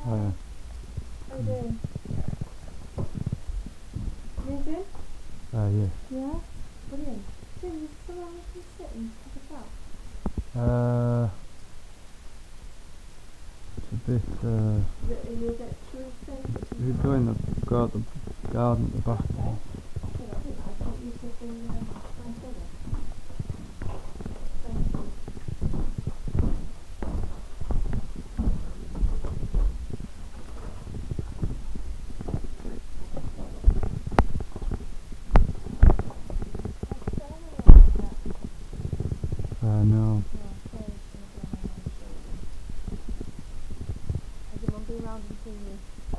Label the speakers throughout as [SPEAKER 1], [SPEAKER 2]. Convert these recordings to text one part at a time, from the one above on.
[SPEAKER 1] Oh yeah.
[SPEAKER 2] How you doing? Amazing?
[SPEAKER 1] Yeah.
[SPEAKER 2] Yeah? Brilliant. Jim, is somewhere we can sit and have a chat?
[SPEAKER 1] It's a bit,
[SPEAKER 2] Are you a bit too expensive?
[SPEAKER 1] you're doing the garden at the back.
[SPEAKER 2] Okay. Yeah, that'd be nice. What you said the nice weather. Thank you.
[SPEAKER 1] No.
[SPEAKER 2] Has your mum been round and seen you?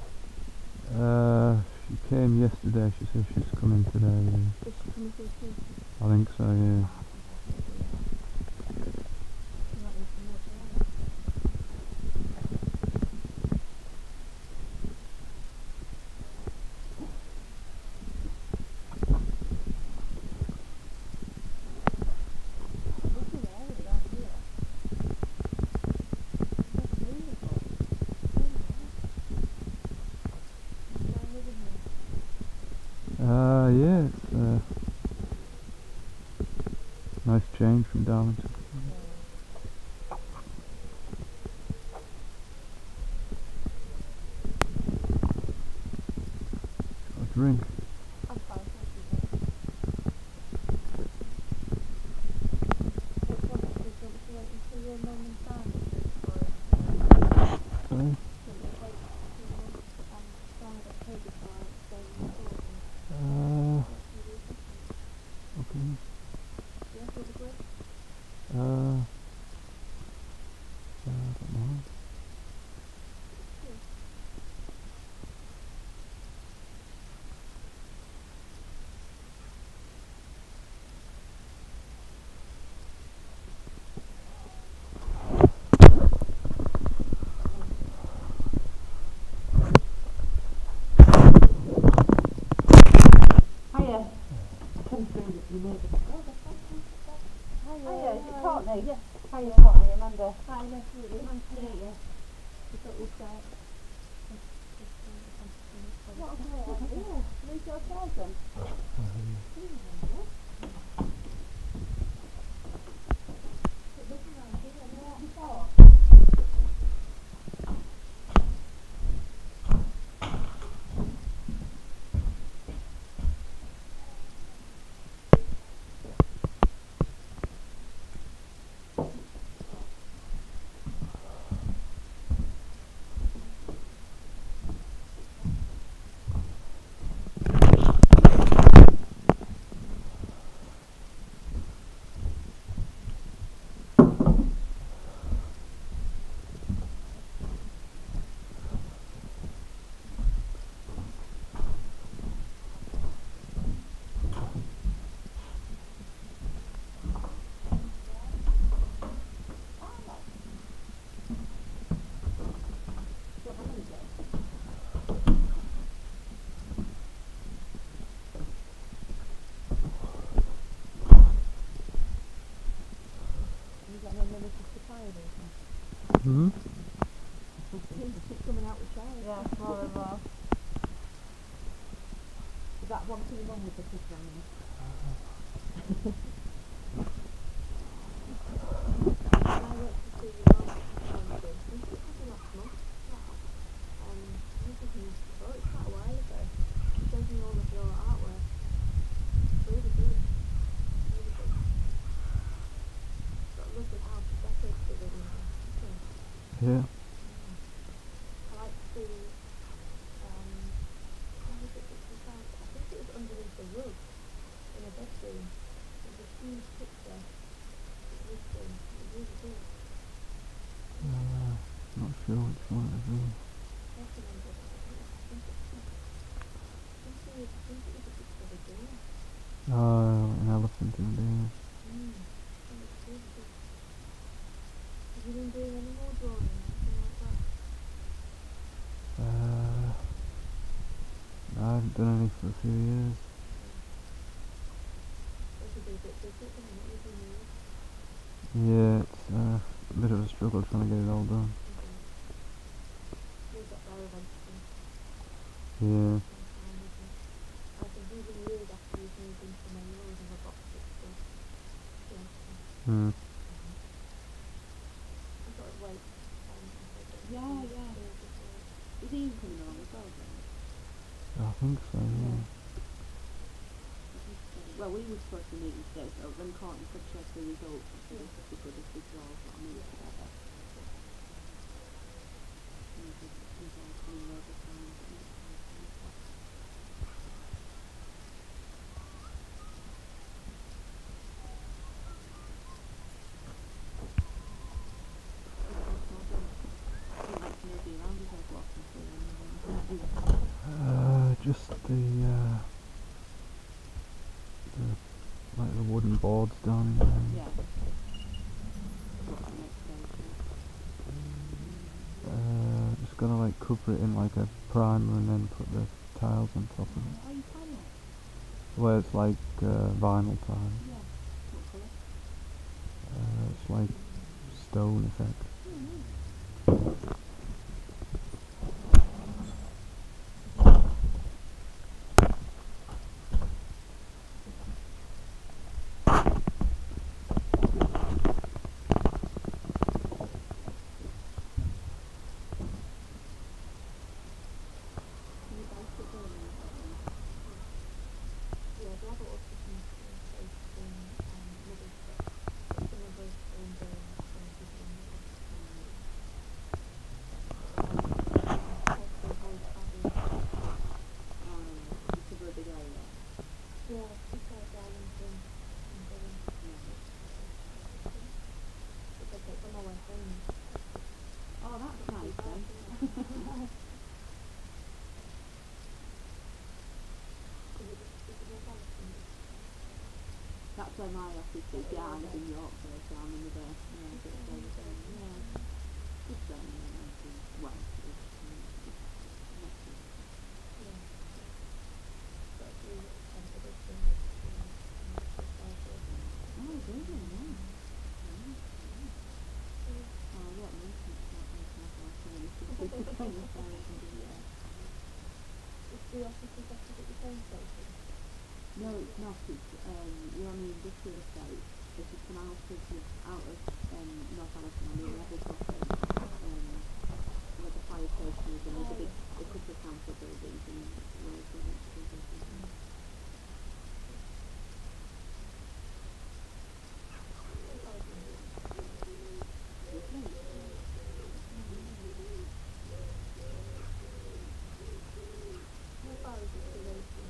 [SPEAKER 1] She came yesterday. She said she's coming today. Yeah.
[SPEAKER 2] Is she coming to see you?
[SPEAKER 1] I think so. Yeah.
[SPEAKER 2] You might need some more chairs. Looking there with around here. That's beautiful. Really nice. You enjoying living here?
[SPEAKER 1] Yeah. It's nice change from Darlington. Got a drink.
[SPEAKER 2] I'm fine, thank you. Which one do you want to wait until your mum and Simon do it for us?
[SPEAKER 1] Sorry.
[SPEAKER 2] Do you want to wait until your mum and Simon take it for us, stay in the court and what do you do?
[SPEAKER 1] Okay.
[SPEAKER 2] Yeah, what was it?
[SPEAKER 1] I don't know.
[SPEAKER 2] Hiya. I couldn't bring it, you made it. Oh, that's fine. Hiya, is it Courtney? Yes. Hiya, Courtney, Amanda. Hi, nice to meet you. Nice to meet you. We thought we'd start. What a great idea. Leave your chairs then. Looking around here, yeah. Before. You got no minutes to try it,
[SPEAKER 1] Hmm?
[SPEAKER 2] keep coming out with chairs. Yeah, more and more. Is that one for your mum with the sister on it? I went to see your mum on Wednesday. I think it was last month now. I was thinking, oh, it's quite a while ago. She showed me all of your artwork. Really good. Really good. Got a lovely house, decorated it really nice.
[SPEAKER 1] Yeah.
[SPEAKER 2] I like to see, how was it that she found? I think it was underneath the rug in a bedroom. It was a huge picture. It was really good.
[SPEAKER 1] Not sure which one it is.
[SPEAKER 2] Recommend it. I think it was a picture of a deer.
[SPEAKER 1] An elephant in there.
[SPEAKER 2] It was really good. Have you been doing any more drawing or anything like that?
[SPEAKER 1] I haven't done any for a few years.
[SPEAKER 2] It could be a bit busy at the minute with your move.
[SPEAKER 1] Yeah, it's a bit of a struggle trying to get it all done.
[SPEAKER 2] We've got
[SPEAKER 1] Yeah.
[SPEAKER 2] Sometime, isn't it? Like it's even years after you've moved into somewhere, you always have a box that's still working.
[SPEAKER 1] Hmm.
[SPEAKER 2] I sort of wait until it
[SPEAKER 3] Yeah, yeah.
[SPEAKER 2] feels before.
[SPEAKER 3] Is Ian coming along as well then?
[SPEAKER 1] I think so, yeah.
[SPEAKER 3] Well, we were supposed to be meeting today, so then Courtney could check the results and see if it's good if we all got a meet together. He's all coming over time.
[SPEAKER 1] Just the like the wooden boards done.
[SPEAKER 3] Yeah. What's the next station?
[SPEAKER 1] Just gonna like cover it in like a primer and then put the tiles on top of it.
[SPEAKER 3] Are you planning it?
[SPEAKER 1] Where it's like vinyl tile.
[SPEAKER 3] Yeah. What colour?
[SPEAKER 1] It's like stone effect.
[SPEAKER 2] Yeah, the other office is based in Middlesbrough. But some of us are in Durham, some people in Middlesbrough. Also avoid travelling.
[SPEAKER 3] You cover a big area.
[SPEAKER 2] Yeah, just like Darlington and Durham. Because it's on my way home.
[SPEAKER 3] Oh, that's nice then. That's where my office is, yeah, I'm in Yorkshire, so I'm in the best, yeah, a bit further down, yeah. Just down there, well, it's not too
[SPEAKER 2] Yeah. Got a few competition
[SPEAKER 3] Oh, brilliant, yeah. Oh, what an instant start making myself really super kind of fire and do that.
[SPEAKER 2] Is the office is opposite the train station?
[SPEAKER 3] No, it's not, it's, you're on the industrial estate, it's just an out of North Allerton on the level crossing, where the fire station is, and there's a couple of council buildings and roads and next to it.
[SPEAKER 2] How far is it to Racing?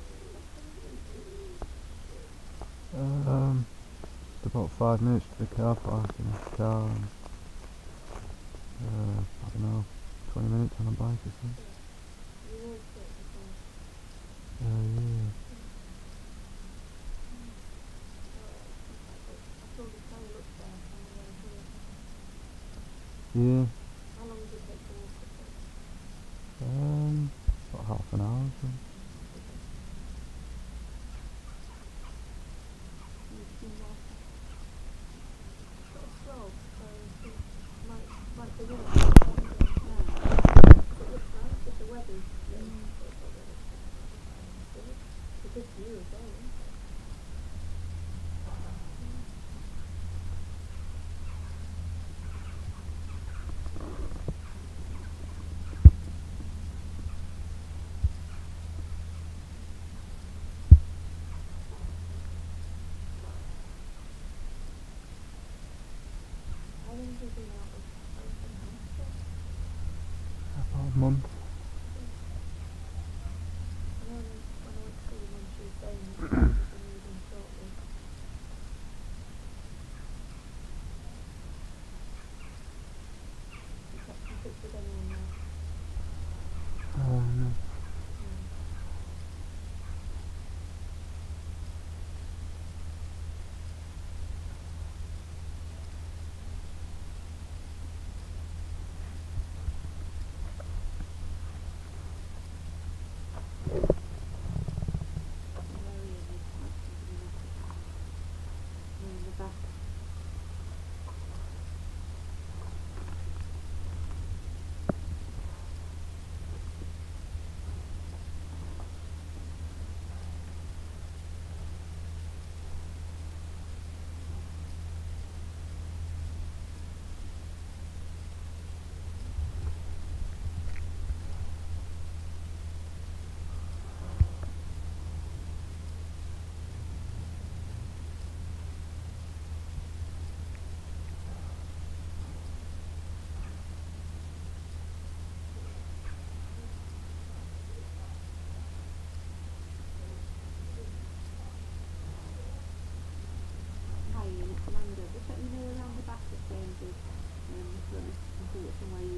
[SPEAKER 1] It's about 5 minutes to the car park in the car and I don't know, 20 minutes on a bike or something.
[SPEAKER 2] You always get the car.
[SPEAKER 1] Yeah.
[SPEAKER 2] I saw the train look there on the way here.
[SPEAKER 1] Yeah.
[SPEAKER 2] How long does it take to walk up there?
[SPEAKER 1] About half an hour or something.
[SPEAKER 2] Got a slope, so I think might be really
[SPEAKER 3] Yeah.
[SPEAKER 2] It looks nice if the weather's it's a good view as well, isn't it? How long have you been out of open house for?
[SPEAKER 1] About a month.
[SPEAKER 2] I know when I went to see your mum, she was saying that she's been moving shortly. You kept in touch with anyone there?
[SPEAKER 1] No.
[SPEAKER 2] No.
[SPEAKER 3] In the back.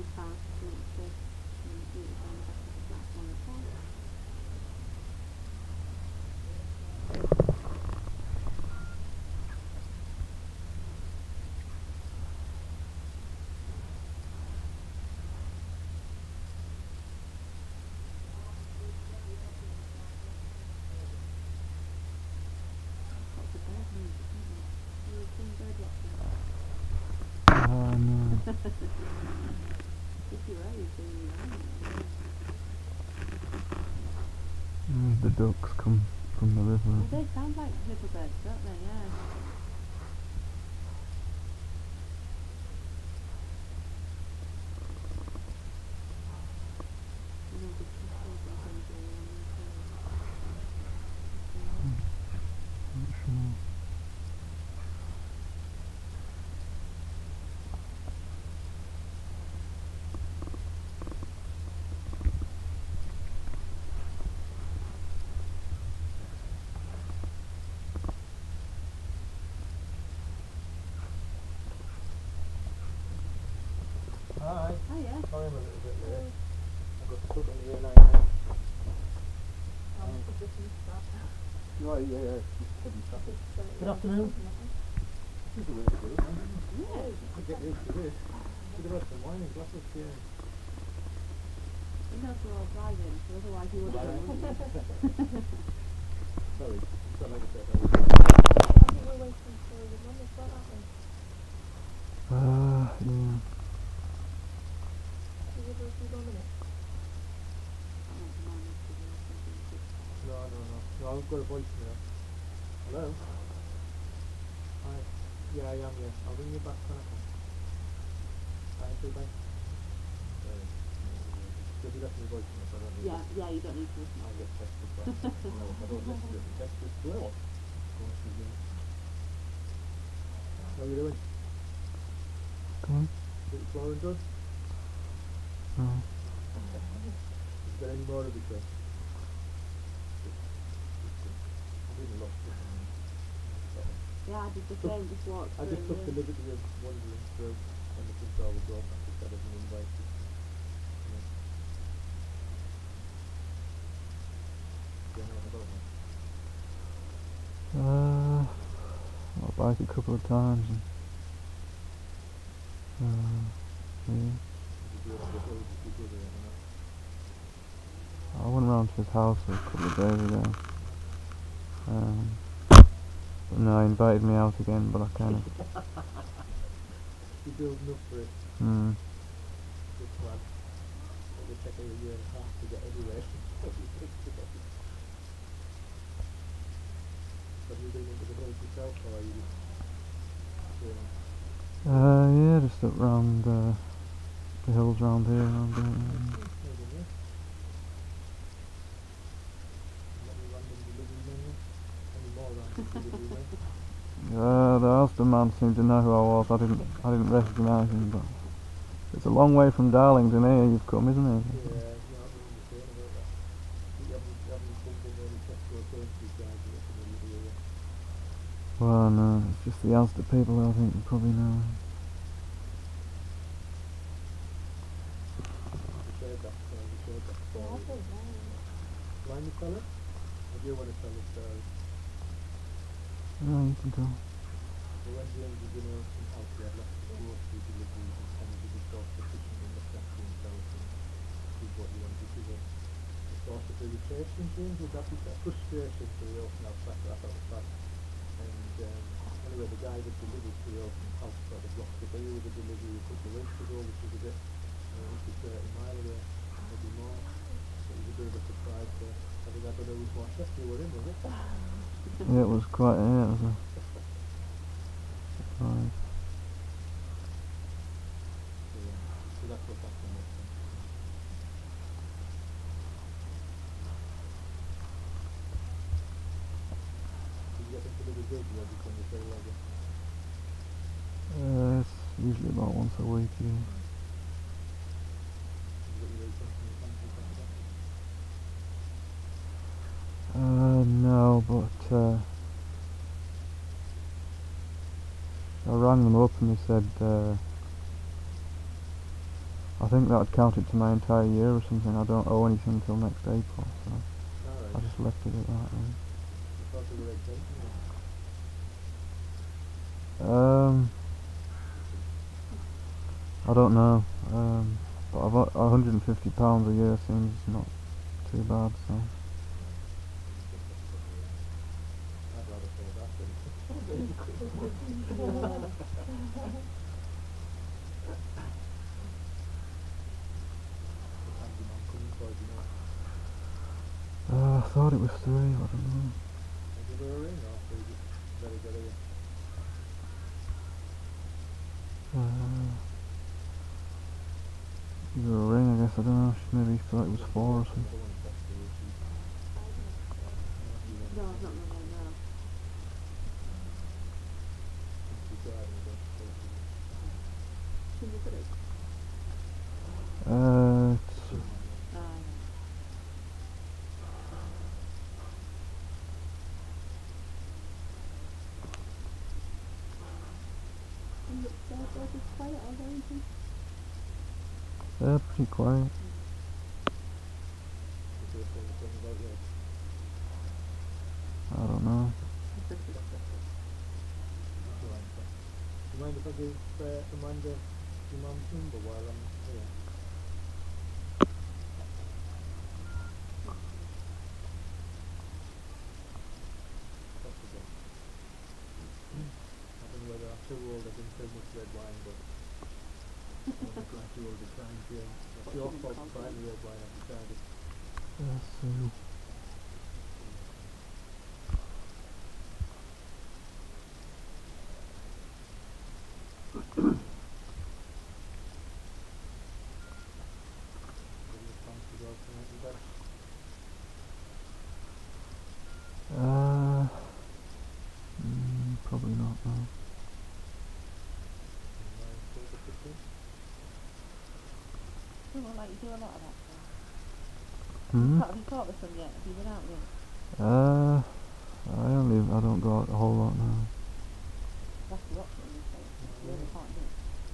[SPEAKER 3] house if you want to meet us on the back of the flat 104. Lots of bird music, isn't there? You were seeing bird watching.
[SPEAKER 1] No.
[SPEAKER 3] If you were, you'd be around.
[SPEAKER 1] The ducks come from the river.
[SPEAKER 3] They sound like little birds, don't they? Yeah. And all the castles and things all around there too.
[SPEAKER 1] Not sure.
[SPEAKER 4] Hi.
[SPEAKER 3] Oh yeah.
[SPEAKER 4] Sorry I'm a little bit late. I got stuck on the A9 now. Right, yeah. Good afternoon. This is the way to do it, man.
[SPEAKER 3] Yeah.
[SPEAKER 4] I get used to this. Should have had some wine and glasses here.
[SPEAKER 3] He knows we're all driving, so otherwise he would have done, wouldn't he?
[SPEAKER 4] Sorry. Sorry, like I said,
[SPEAKER 2] I think we're waiting for your mum as well, aren't we?
[SPEAKER 1] Yeah.
[SPEAKER 2] Should we do a few more minutes?
[SPEAKER 3] I want to mind this video or something quick.
[SPEAKER 4] No, I've got a voicemail. Hello? Hi. Yeah, I am, yeah. I'll ring you back when I can. Bye, say bye. Sorry. You'll be left me a voicemail, so I don't need
[SPEAKER 3] Yeah, yeah, you don't need to listen.
[SPEAKER 4] I'll get texted back. No, if I don't listen to it, the text is slow. How are you doing?
[SPEAKER 1] Good.
[SPEAKER 4] Bit slow and good?
[SPEAKER 1] No.
[SPEAKER 4] Is there any more of it, sir? I really lost it.
[SPEAKER 3] Yeah, I did the same, just walked
[SPEAKER 4] I
[SPEAKER 3] through.
[SPEAKER 4] just took the liberty of wandering through when the control was off instead of an invite. Do you know what about that?
[SPEAKER 1] I've biked a couple of times. And, yeah.
[SPEAKER 4] Did you do it on the road? Did you do it or not?
[SPEAKER 1] I went round to his house a couple of days ago. But no, he invited me out again, but I kind of.
[SPEAKER 4] You building up for it. Good plan. It would take a year and a half to get anywhere. Have you been into the village yourself, or are you just doing
[SPEAKER 1] Yeah, just up round the hills round here. Around there.
[SPEAKER 4] maybe, yeah? Any random delivery menu? Any more random delivery menu?
[SPEAKER 1] The Ulster seemed to know who I was. I didn't recognise him, but it's a long way from Darlington here you've come, isn't it?
[SPEAKER 4] Yeah, no, I'm saying about that. You haven't pumped in any petrol currency charges or something you do, yeah?
[SPEAKER 1] Well, no, it's just the Ulster people I think you probably know.
[SPEAKER 4] You shared that
[SPEAKER 2] Yeah, I
[SPEAKER 4] story.
[SPEAKER 2] don't know.
[SPEAKER 4] Mind me tell it? I do want to tell a story.
[SPEAKER 1] No, you can tell.
[SPEAKER 4] So when James was in Ocean House, he had left the grocery deliveries and Kennedy was source of fishing and looked after himself and did what he wanted to do. The source of irritation, James, was that he got frustration to the Ocean House after that was bad. And anyway, the guy that delivered to the Ocean House sort of blocked the deal with the delivery a couple of weeks ago, which was a bit, which is 30 mile away, maybe more. So it was a bit of a surprise. So I think I don't know which one shift you were in, was it?
[SPEAKER 1] Yeah, it was quite. Yeah, it was a surprise.
[SPEAKER 4] So that's what happened next time. Did you get them delivered regularly every time you say again?
[SPEAKER 1] It's usually about once a week. Yeah.
[SPEAKER 4] Did you get your return from your country after that?
[SPEAKER 1] No, but I rang them up and they said I think that would count it to my entire year or something. I don't owe anything until next April, so I
[SPEAKER 4] Alright.
[SPEAKER 1] just left it at that. Really.
[SPEAKER 4] I thought they were exempting you.
[SPEAKER 1] I don't know. But £150 a year seems not too bad. So
[SPEAKER 4] I'd rather pay that than what time's your mum coming for, do you know?
[SPEAKER 1] I thought it was 3. I don't know.
[SPEAKER 4] I give her a ring or so you just let her get away.
[SPEAKER 1] Give her a ring, I guess. I don't know. She maybe thought it was 4 or something.
[SPEAKER 4] Another one that's the way she
[SPEAKER 3] No, I've not known that now.
[SPEAKER 4] she's driving and going to place it.
[SPEAKER 3] Should we put it?
[SPEAKER 1] It's,
[SPEAKER 3] And upstairs, was it quiet or anything?
[SPEAKER 1] pretty quiet.
[SPEAKER 4] Is there something about yours?
[SPEAKER 1] I don't know.
[SPEAKER 4] Do you mind if I give Amanda your mum's number while I'm here? Possible. I don't know whether I'm too old, I've been too much red wine, but I'm a gradual decline here. It's your fault for trying the red wine, I've decided.
[SPEAKER 1] So
[SPEAKER 4] Give you a chance to go tonight in bed.
[SPEAKER 1] probably not. No.
[SPEAKER 3] Do you like you do a lot of that stuff?
[SPEAKER 1] Hmm?
[SPEAKER 3] Have you caught with some yet? Have you been out yet?
[SPEAKER 1] I don't go out a whole lot now.
[SPEAKER 3] That's the option you say. You really can't do it.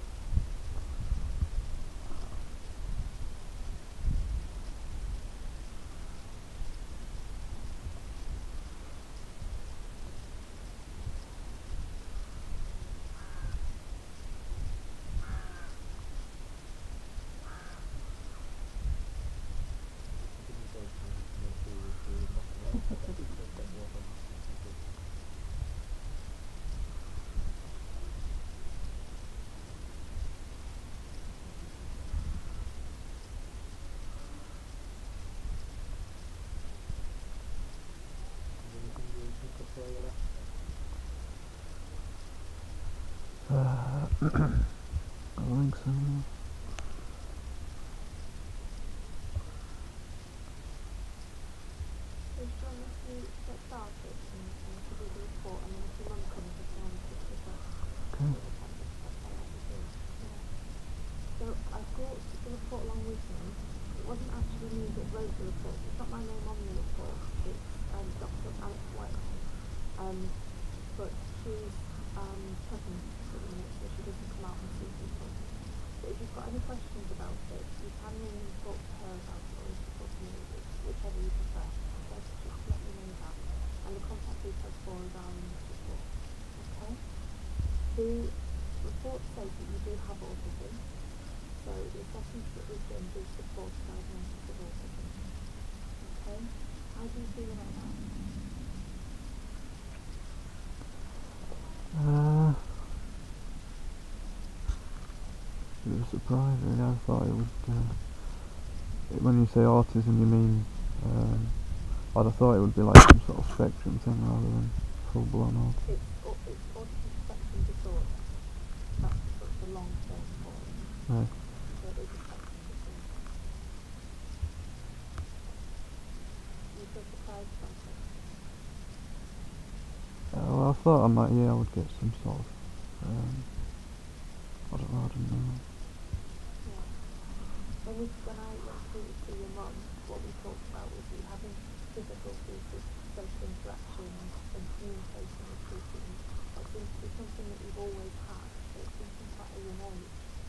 [SPEAKER 1] I think so.
[SPEAKER 2] So do you want us to get started and to do the report, and then if your mum comes, we can pick this up.
[SPEAKER 1] Okay.
[SPEAKER 2] So I've brought the report along with me. It wasn't actually me that wrote the report. It's not my name on the report. It's Dr. Alex White. But she's pregnant at the minute, so she doesn't come out and see people. But if you've got any questions about it, you can ring and talk to her about it, or you can talk to me, whichever you prefer. Okay, so just let me know that. And the contact details for us are in this report. Okay? The report says that you do have autism. So the assessment that we've done does support a diagnosis of autism. Okay? How do you feel about that?
[SPEAKER 1] It was a surprise, really. I thought it would. When you say autism, you mean? I'd have thought it would be like some sort of spectrum thing rather than full blown autism.
[SPEAKER 2] It's autism spectrum disorder. That's sort of the long term for it.
[SPEAKER 1] Right.
[SPEAKER 2] So it is a spectrum disorder. You feel surprised about it?
[SPEAKER 1] Well, I thought I would get some sort of. I don't know.
[SPEAKER 2] Yeah. When I went through it with your mum, what we talked about was you having difficulties with social interaction and communication with people. That seems to be something that you've always had, so it seems from quite a young age.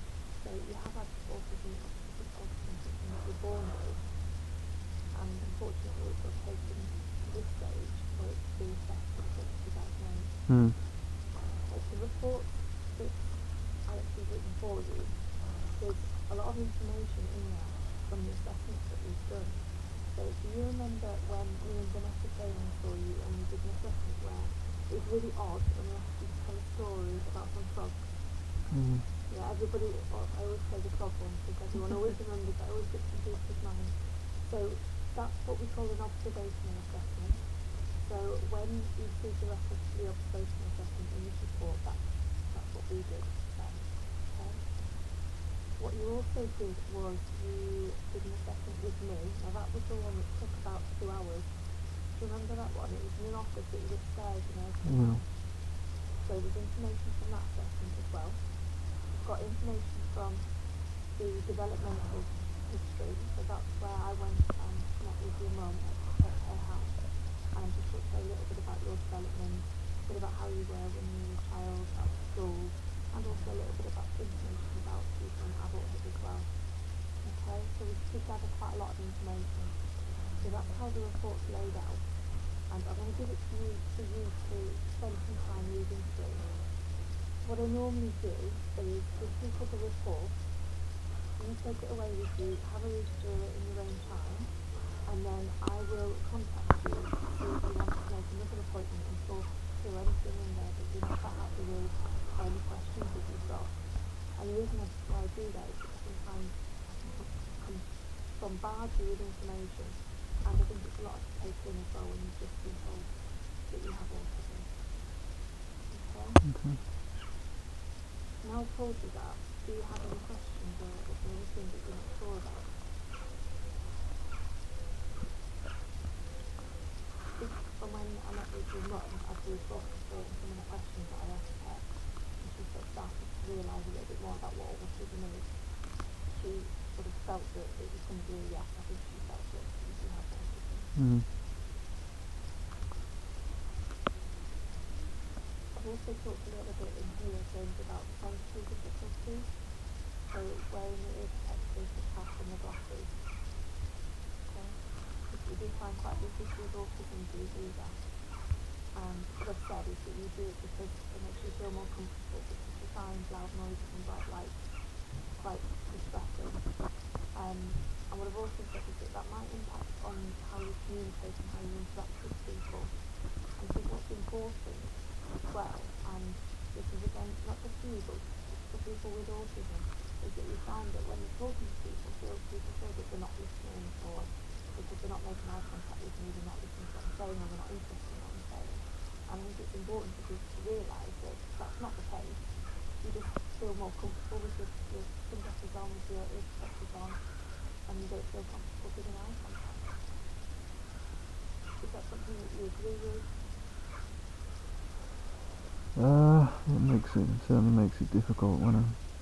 [SPEAKER 2] So you have had autism, autism symptoms that you're born with, and unfortunately it's sort of taken to this stage for it to be assessed and for it to be diagnosed.
[SPEAKER 1] Hmm.
[SPEAKER 2] The report that Alex has written for you, there's a lot of information in there from the assessments that we've done. So do you remember when me and Vanessa came and saw you and we did an assessment where it was really odd when we asked you to tell a story about some frogs?
[SPEAKER 1] Hmm.
[SPEAKER 2] Yeah, everybody, I always say the frog one because everyone always remembers that, always gets into people's mind. So that's what we call an observational assessment. So when you see the reference to the observational assessment in this report, that's what we did then. Okay? What you also did was you did an assessment with me. Now that was the one that took about 2 hours. Do you remember that one? It was in an office, it was upstairs and everything.
[SPEAKER 1] Yeah.
[SPEAKER 2] So there's information from that assessment as well. We've got information from the developmental history, so that's where I went and met with your mum at her house and just to say a little bit about your development, a bit about how you were when you were a child at school, and also a little bit about information about you from adulthood as well. Okay, so we did gather quite a lot of information. So that's how the report's laid out. And I'm going to give it to you to spend some time reading through. What I normally do is give people the report, you take it away with you, have a read through it in your own time, and then I will contact you to see if you want to make another appointment and talk through anything in there that you're not quite happy with or any questions that you've got. And the reason why I do that is because sometimes I can bombard you with information, and I think it's a lot to take in as well when you've just been told that you have autism. Okay?
[SPEAKER 1] Okay.
[SPEAKER 2] Now I've told you that, do you have any questions or is there anything that you're not sure about? Just from when I met with your mum, as we were talking through some of the questions that I asked her, and she sort of started to realise a little bit more about what autism is, she sort of felt that it was going to be a yes. I think she felt that you do have autism.
[SPEAKER 1] Hmm.
[SPEAKER 2] I've also talked a little bit in here, James, about sensory difficulties. So wearing the ear protectors, the cap and the glasses. Okay. If you do find quite difficult with autism, do you do that? And what I've said is that you do it because it makes you feel more comfortable, because you find loud noises and bright lights quite distressing. And what I've also said is that that might impact on how you communicate and how you interact with people. And I think what's important as well, and this is again not just for you but for people with autism, is that you find that when you're talking to people feel that they're not listening, or because they're not making eye contact with me, they're not listening to what I'm saying, or they're not interested in what I'm saying. And I think it's important for people to realise that that's not the case. You just feel more comfortable with your sunglasses on, with your ear protectors on, and you don't feel comfortable giving eye contact. Is that something that you agree with?
[SPEAKER 1] It certainly makes it difficult when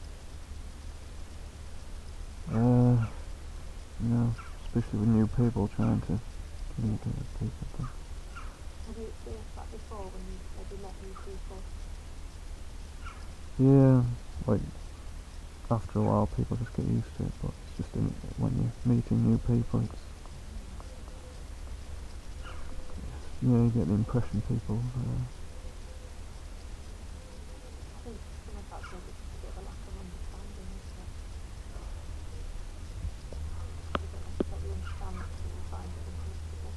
[SPEAKER 1] especially with new people trying to communicate with people.
[SPEAKER 2] Have you experienced that before when you maybe met new people?
[SPEAKER 1] Yeah, like after a while people just get used to it, but it's just when you're meeting new people, you get the impression people.
[SPEAKER 2] I think some of that's maybe just a bit of a lack of understanding, isn't it? You don't necessarily understand it, so you find it uncomfortable.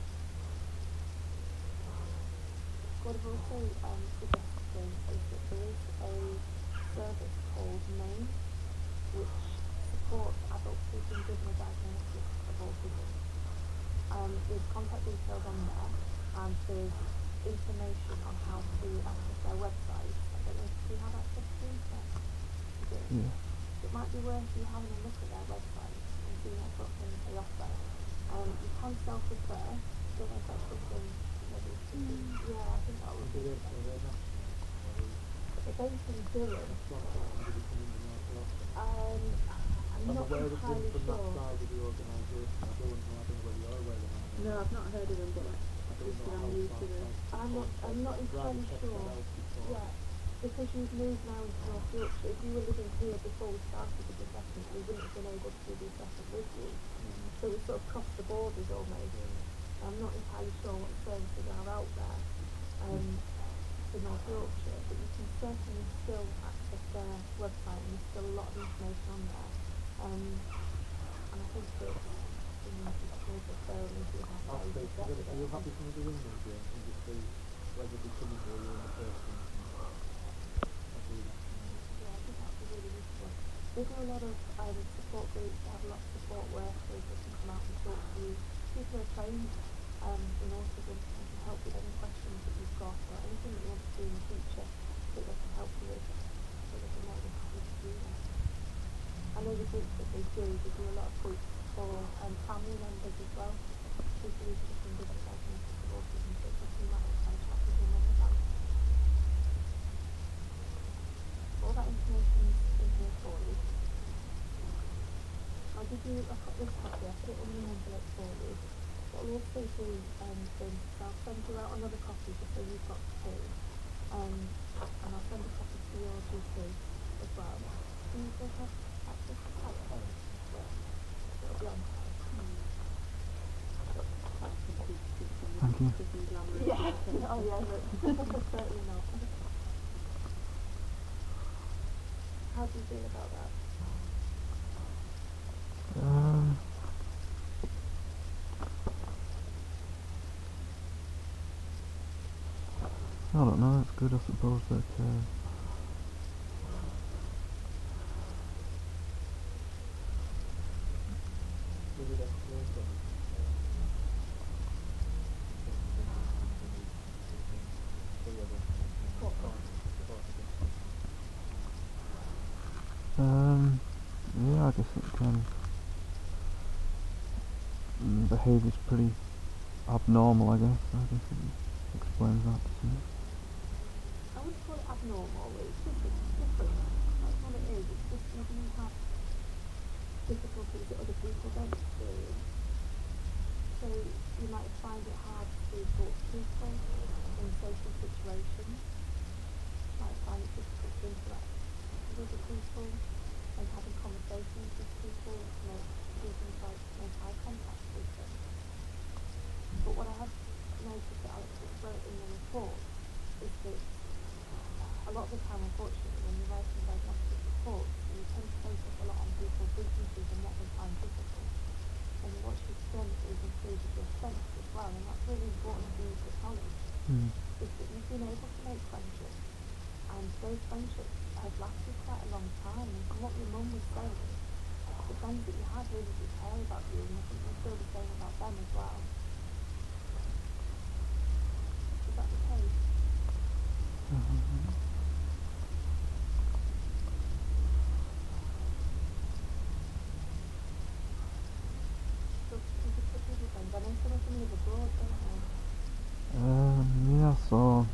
[SPEAKER 2] What I've also suggested is that there is a service called MAME, which supports adults who've been given a diagnosis of autism. There's contact details on there, and there's information on how to access their website. I don't know if you have access to internet. You do.
[SPEAKER 1] Yeah.
[SPEAKER 2] It might be worth you having a look at their website and seeing what sort of things they offer. You can self-refer. Don't know if that's something maybe yeah, I think that would be good. They're based in Durham. I'm not
[SPEAKER 4] aware of them
[SPEAKER 2] entirely
[SPEAKER 4] from that
[SPEAKER 2] sure.
[SPEAKER 4] side of the organisation. I don't know whether you're aware of them.
[SPEAKER 3] No, I've not heard of them, but
[SPEAKER 4] I don't
[SPEAKER 3] just
[SPEAKER 4] know
[SPEAKER 3] I'm
[SPEAKER 4] how
[SPEAKER 3] new to
[SPEAKER 4] far
[SPEAKER 3] the.
[SPEAKER 2] I'm not entirely sure. Yeah. because you've moved now into North Yorkshire, if you were living here before we started with the assessment, we wouldn't have been able to do the assessment with you. So we sort of crossed the borders almost. I'm not entirely sure what services are out there for North Yorkshire, but you can certainly still access their website and there's still a lot of information on there. And I think that you know, if you call the phone, if you have
[SPEAKER 4] I'll
[SPEAKER 2] that, you
[SPEAKER 4] speak
[SPEAKER 2] could
[SPEAKER 4] to
[SPEAKER 2] get
[SPEAKER 4] them. Are you
[SPEAKER 2] it.
[SPEAKER 4] happy for me to ring them, James, and just see whether they come or you're in the first instance? I'll do that tomorrow.
[SPEAKER 2] Yeah, I think that's really useful. They do a lot of support groups, they have a lot of support workers that can come out and talk to you. People are trained in autism and can help with any questions that you've got or anything that you want to do in the future that they can help you with. So they'd be more than happy to do that. I know the groups that they do a lot of groups for family members as well. People who've just been given a diagnosis of autism, so it's something you might have to chat with your mum about. All that information's in here for you. I'll give you, I've got this copy, I'll put it in the envelope for you. What I'll also do, James, is I'll send you out another copy just so you've got two. And I'll send a copy to your GP as well. Do you still have access to telephone? It'll be on file.
[SPEAKER 1] Thank you.
[SPEAKER 2] Yeah. Oh yeah, but certainly not. How do you feel about that?
[SPEAKER 1] I don't know, it's good I suppose that
[SPEAKER 4] Will you explain them?
[SPEAKER 1] yeah, I guess it kind of behaviour's pretty abnormal, I guess. I guess it explains that to me.
[SPEAKER 2] I wouldn't call it abnormal, it's just it's different. That's what it is. It's just you do have difficulties that other people don't experience. So you might find it hard to talk to people in social situations. You might find it difficult to interact with other people and having conversations with people, do things like make eye contact with them. But what I have noticed that Alex wrote in the report is that a lot of the time, unfortunately, when you're writing diagnostic reports, you tend to focus a lot on people's weaknesses and what they find difficult. And what she's done is included your strengths as well, and that's really important for you to acknowledge, is that you've been able to make friendships, and those friendships have lasted quite a long time, and from what your mum was saying, the friends that you had really did care about you, and I think you feel the same about them as well. Is that the case? So you could put with your friends. I know some of them live abroad, don't they?
[SPEAKER 1] Yeah, I saw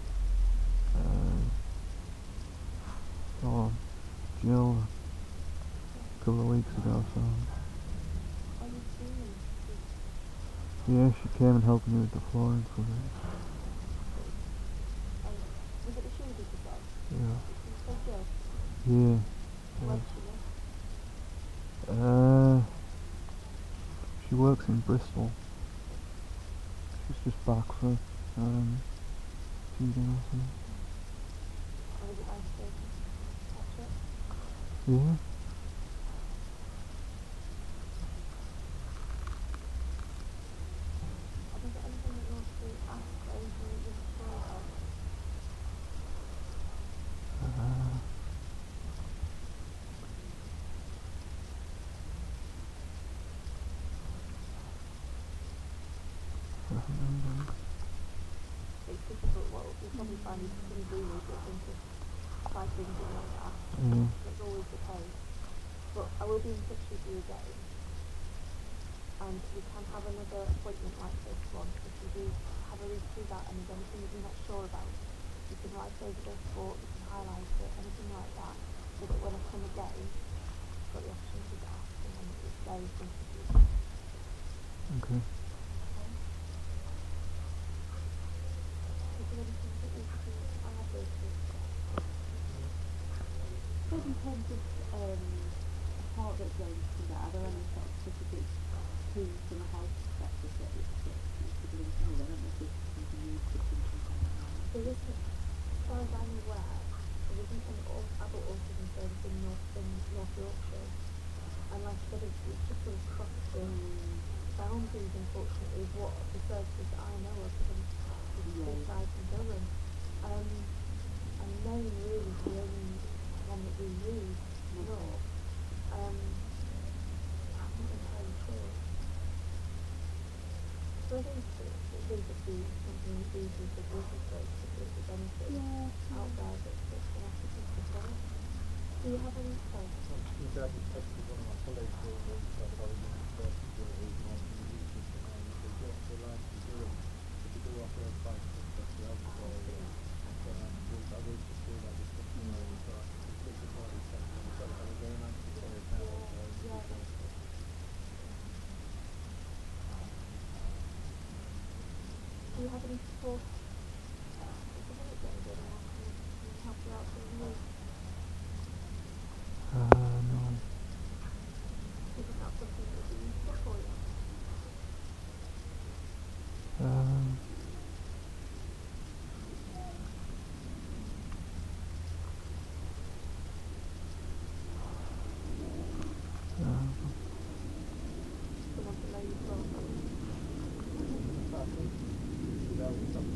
[SPEAKER 1] Jill a couple of weeks ago, so
[SPEAKER 2] Are you seeing them?
[SPEAKER 1] yeah, she came and helped me with the flooring for it.
[SPEAKER 2] Was it the shoes you said?
[SPEAKER 1] Yeah.
[SPEAKER 2] You said Jill?
[SPEAKER 1] Yeah.
[SPEAKER 2] Where does she live?
[SPEAKER 1] She works in Bristol. She's just back for 2 days or something.
[SPEAKER 2] Or is it nice to catch up?
[SPEAKER 1] Yeah.
[SPEAKER 2] Have you got anything that you want to ask or anything that you're not sure about? It's difficult. What you'll probably find is you can do is you think of 5 things that you want to ask.
[SPEAKER 1] Yeah.
[SPEAKER 2] That's always the case. But I will be in touch with you again. And we can have another appointment like this one. If you do have a read through that and there's anything that you're not sure about, you can write over the report, you can highlight it, anything like that, so that when I come again, you've got the opportunity to ask and then it's there in front of you.
[SPEAKER 1] Okay.
[SPEAKER 2] Okay? Is there anything that you could add with it?
[SPEAKER 3] in terms of support that James can get, are there any sort of specific tools from a health perspective that you're struggling to use? I don't know if this is something you could think of right now.
[SPEAKER 2] There isn't, as far as I'm aware, there isn't an adult autism service in North Yorkshire. And like I said, it's just sort of crossed the boundaries, unfortunately, of what the services that I know of, because I'm just aside from Durham. And Maine really is the only one that we use. North. I'm not entirely sure. So I think it would just be something easy to research if there's anything out there that's going to have to be considered. Do you have any thoughts?
[SPEAKER 4] That was actually one of my colleagues who was at our university who is not in the UK and he said, yes, the line to do it, but you do offer advice and stuff to help, so I will pursue that discussion and so I think it's a more reception, but I was very nice to say it now.
[SPEAKER 2] Do you have any support? If you haven't got anyone who can help you out in the week,
[SPEAKER 1] No.
[SPEAKER 2] do you think that's something that would be useful for you? Someone to know you've got
[SPEAKER 4] I think that was something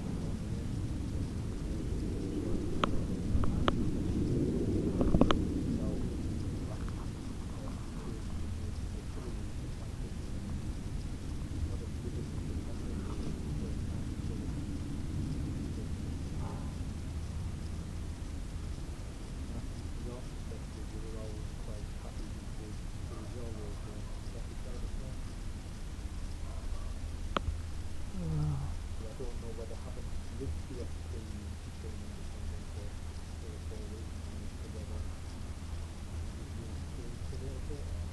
[SPEAKER 4] I don't know whether having lived the experience between independent for 3 or 4 weeks and whether you experience a little bit or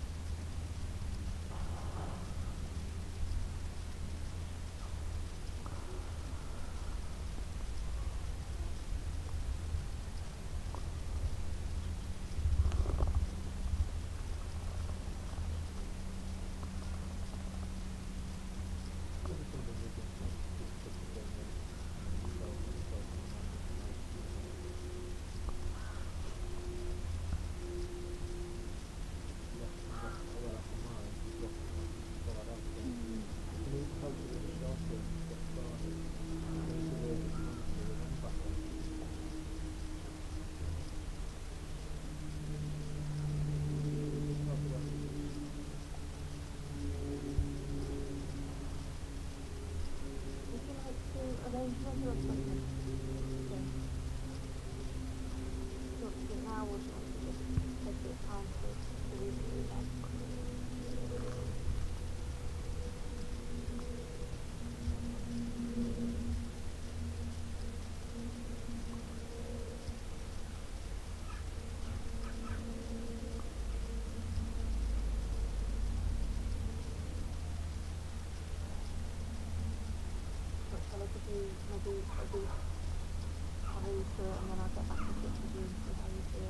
[SPEAKER 2] arrange another appointment? Okay. Do you want to do it now or do you want to just take your time to review that? Shall I give you maybe a week how you feel and then I'll get back in touch with you and see how you feel?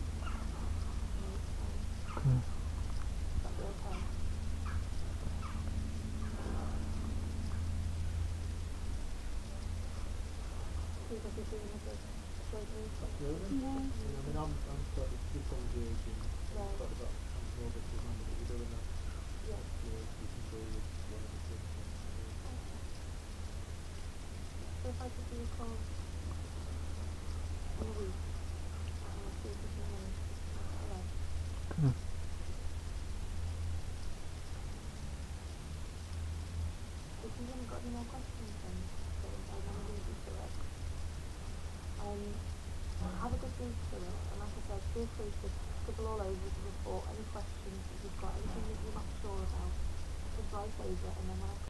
[SPEAKER 1] Okay.
[SPEAKER 2] That'll be okay. See if I can do another surgery or something.
[SPEAKER 4] really? I mean, I'm sort of just engaging,
[SPEAKER 2] Right.
[SPEAKER 4] sort of I'm more of a remember that you're doing that.
[SPEAKER 2] Yeah.
[SPEAKER 4] You can go with one of the things.
[SPEAKER 2] So if I could do a call in a week, and I'll see if we can arrange. Alright.
[SPEAKER 1] Okay.
[SPEAKER 2] If you haven't got any more questions then, I want to leave you to it. Have a good read through it, and like I said, feel free to scribble all over the report, any questions that you've got, anything that you're not sure about, just write over, and then when I